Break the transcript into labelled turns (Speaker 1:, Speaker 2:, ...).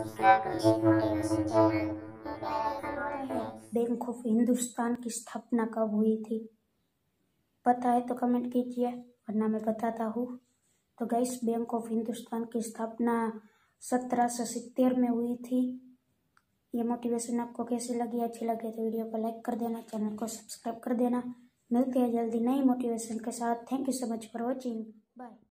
Speaker 1: Bank of Hindustan की स्थापना कब हुई थी? पता है तो कमेंट कीजिए, वरना मैं बताता हूँ। तो गाइस, बैंक ऑफ हिंदुस्तान की स्थापना 1770 में हुई थी। ये मोटिवेशन आपको कैसी लगी? अच्छी लगे तो वीडियो को लाइक कर देना, चैनल को सब्सक्राइब कर देना। मिलते हैं जल्दी नई मोटिवेशन के साथ। Thank you so much for watching. Bye.